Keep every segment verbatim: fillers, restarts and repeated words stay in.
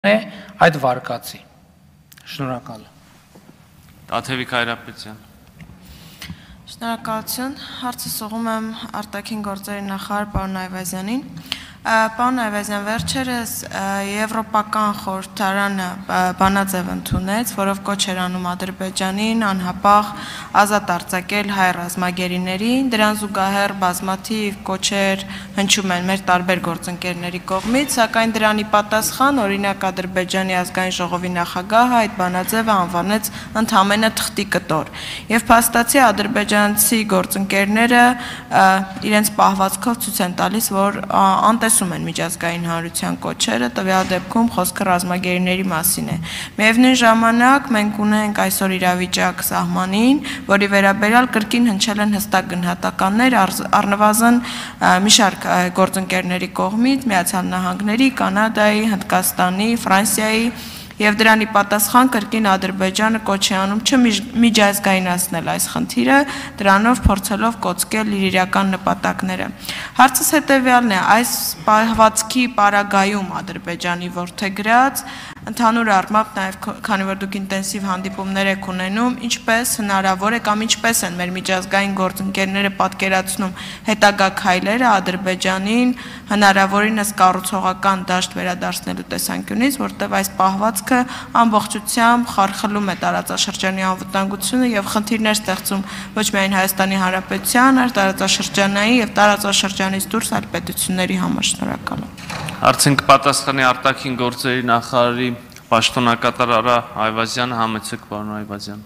է այդ վարկածի։ Շնորհակալ եմ։ Տաթևիկ Հայրապետյան։ Շնորհակալություն, հարցը սողում եմ արտաքին գործերի նախարար պարոն Այվազյանին։ Պարոն Այվազյան, վերջերս Եվրոպական խորհրդարանը բանաձև ընդունեց, որով կոչ էր անում Ադրբեջանին անհապաղ ազատ արձակել հայ ռազմագերիներին, դրան զուգահեռ բազմաթիվ կոչեր հնչում են մեր տարբեր գործընկերների կողմից, սակայն դրանի պատասխան օրինակ Ադրբեջանի ազգային ժողովի նախագահը այդ բանաձևը անվանեց ընդամենը թղթի կտոր։ Եվ փաստացի ադրբեջանցի գործընկերները իրենց պահվածքով ցույց են տալիս, որ անտեսում են միջազգային հանրության կոչերը, տվյալ դեպքում խոսքը ռազմագերիների մասին է։ Միևնույն ժամանակ մենք ունենք այսօր իրավիճակ սահմանին, որի վերաբերյալ կրկին հնչել են հստակ գնահատականներ առնվազն մի շարք գործընկերների կողմից, Միացյալ Նահանգների, Կանադայի, Հնդկաստանի, Ֆրանսիայի Եվ դրանի պատասխան կրկին Ադրբեջանը կոչ է անում չմիջազգայնացնել այս խնդիրը, դրանով փորձելով կոծկել իր իրական նպատակները։ Հարցս հետևյալն է, այս պահվածքի պարագայում Ադրբեջանի որդեգրած, ընդհանուր առմամբ նաև քանի որ դուք ինտենսիվ հանդիպումներ եք ունենում, ինչպես հնարավոր է կամ ինչպես են մեր միջազգային գործընկերները պատկերացնում հետագա քայլերը Ադրբեջանին հնարավորինս կառուցողական դաշտ վերադարձնելու տեսանկյունից, որտեղ այս պահվածքը ամբողջությամբ խարխլում է տարածաշրջանի անվտանգությունը եւ խնդիրներ ստեղծում ոչ միայն Հայաստանի Հանրապետության, այլ տարածաշրջանային եւ տարածաշրջանից դուրս այլ պետությունների համար։ Շնորհակալ եմ։ Հարցին կպատասխանի արտաքին գործերի նախարարի պաշտոնակատար Արա Այվազյանը, համեցեք պարոն Այվազյան։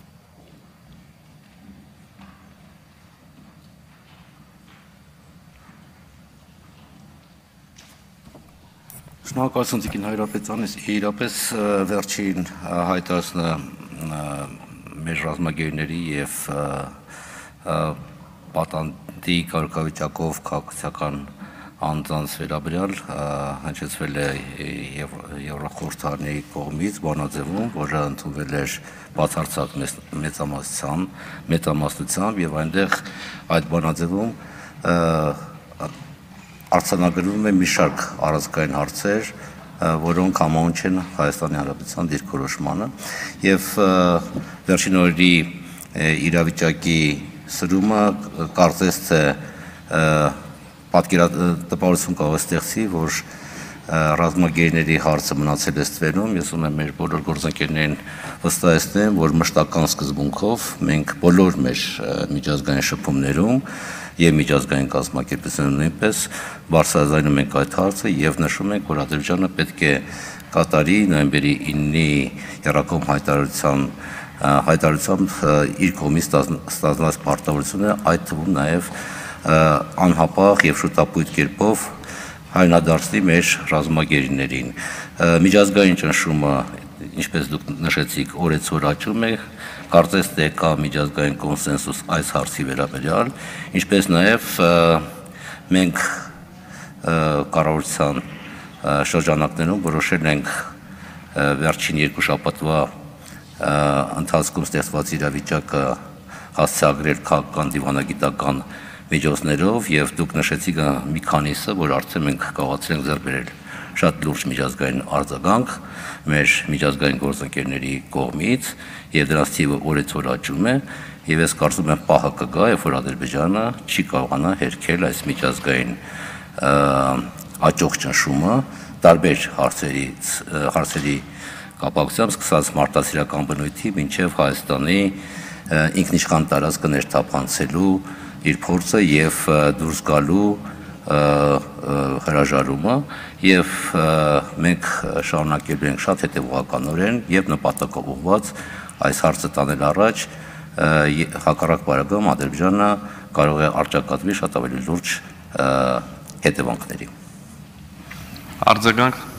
Շնորհակալություն Տիկին Հայրապետյանից, իրապես վերջին հայտարարությունը մեր ռազմագերիների եւ պատանդի կարգավիճակով քաղաքացիական անձանց վերաբերյալ հնչեցվել է Եվրախորհրդարանի կողմից բանաձևում, որը ընդունվել էր բացարձակ մեծամասնությամբ եւ այնտեղ այդ բանաձևում արձանագրվում է մի շարք առանցքային հարցեր, որոնք համահունչ են Հայաստանի Հանրապետության դիրքորոշմանը եւ վերջին օրերի իրավիճակի սրումը կարծես թե պատկերատպարություն կարող է ստեղծի, որ ռազմագերիների հարցը մնացել է ստվերում, ես ուզում եմ մեր բոլոր գործընկերներին վստահեցնեմ, որ մշտական սկզբունքով մենք բոլոր մեր միջազգային շփումներում եւ միջազգային կազմակերպություններում նույնպես բարձրաձայնում ենք այդ հարցը եւ նշում ենք, որ Ադրբեջանը պետք է կատարի նոյեմբերի իննի եռակողմ հայտարարության հայտարարությամբ իր կողմից ստանձնած պարտավորությունը, այդ թվում նաեւ անհապաղ եւ շուտապույտ կերպով հայտնադարձնի մեր ռազմագերիներին։ Միջազգային ճնշումը, ինչպես դուք նշեցիք, օրեցօր աճում է, կարծես թե կա միջազգային կոնսենսուս այս հարցի վերաբերյալ, ինչպես նաեւ մենք կառավարության շրջանակներում որոշել ենք վերջին երկու շաբաթվա ընթացքում ստեղծված իրավիճակը հասցեագրել քաղաքական դիվանագիտական միջոցներով եւ դուք նշեցիք մի քանիսը, որ արդեն մենք կարողացել ենք ձեռք բերել շատ լուրջ միջազգային արձագանք մեր միջազգային գործընկերների կողմից եւ դրանց թիվը օրեցօր աճում է եւ ես կարծում եմ պահը կգա, երբ որ Ադրբեջանը չի կարողանա հերքել այս միջազգային աճող ճնշումը տարբեր հարցերից հարցերի կապակցությամբ սկսած մարդասիրական բնույթի մինչեւ Հայաստանի ինքնիշխան տարածքը ներթափանցելու իր փորձը եւ դուրս գալու հրաժարումը եւ մենք շարունակելու ենք շատ հետեւողականորեն եւ նպատակաուղղված այս հարցը տանել առաջ հակառակ բaragam Ադրբեջանը կարող է արճակատվել շատ ավելի լուրջ հետևանքների։ Արձագանք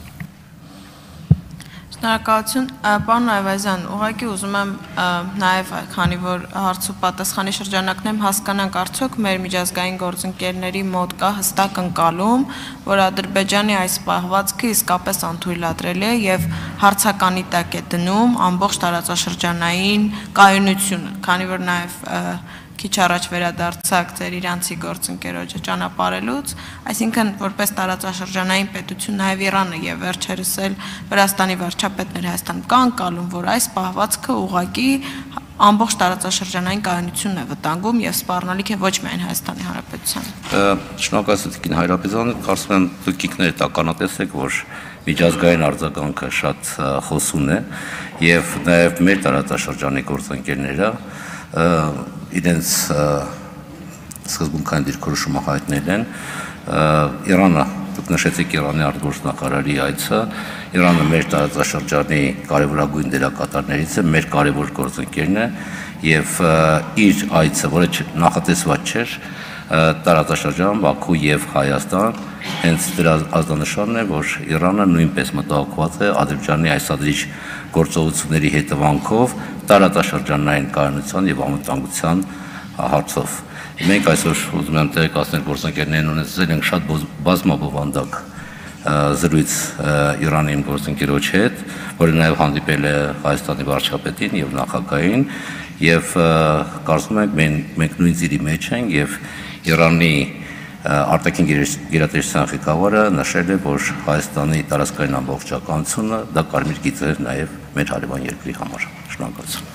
Շնորհակալություն, պարոն Այվազյան, ուղղակի ուզում եմ նաև քանի որ հարցու պատասխանի շրջանակն եմ հասկանանք արդյոք մեր միջազգային գործընկերների մոտ կա հստակ ընկալում, որ Ադրբեջանի այս պահվածքը իսկապես անթույլատրելի է եւ հարցականի տակ է դնում ամբողջ տարածաշրջանային կայունությունը, քանի որ նաև քիչ առաջ վերադարձաք ձեր իրանցի գործընկերոջը ճանապարհելուց, այսինքն որպես տարածաշրջանային պետություն նաև Իրանը եւ վերջերս էլ Վրաստանի վարչապետներ Հայաստանում կան կալում, որ այս պահվածքը ուղղակի ամբողջ տարածաշրջանային կայունությունն է վտանգում եւ սպառնալիք է ոչ միայն Հայաստանի Հանրապետության։ Շնորհակալություն Տիկին Հայրապետյան, կարծում եմ դուք ինքներդ ականատես եք, որ միջազգային արձագանքը շատ խոսուն է եւ նաեւ մեր տարածաշրջանի գործընկերները իրենց սկզբունքային դիրքորոշումը հայտնել են Իրանը, դուք նշեցիք Իրանի արտգործնախարարի այցը, Իրանը մեր տարածաշրջանի կարևորագույն դերակատարներից է, մեր կարևոր գործընկերն է եւ իր այցը, որը նախատեսված չէր տարածաշրջան Բաքու եւ Հայաստան, հենց դրա ազդանշանն է, որ Իրանը նույնպես մտահոգված է Ադրբեջանի այս ադրիչ գործողությունների հետևանքով տարածաշրջանային կայունության եւ անվտանգության հարցով։ Մենք այսօր ուզում եմ տեղեկացնել գործընկերներին ունեցել ենք շատ բազմաբովանդակ զրույց Իրանի գործընկերոջ հետ, որը նաև հանդիպել է Հայաստանի վարչապետին եւ նախագահին եւ կարծում եմ մենք նույն ծիրի մեջ ենք եւ Իրանի արտաքին գերատեսչության ղեկավարը նշել է, որ Հայաստանի տարածքային ամբողջականությունը դա կարմիր գիծ է նաև մեր հարևան երկրի համար։ Շնորհակալություն։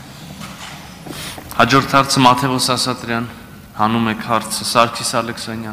Հաջորդ հարցը Մաթեոս Ասատրյան, հանում եք հարցը Սարգիս Ալեքսանյան։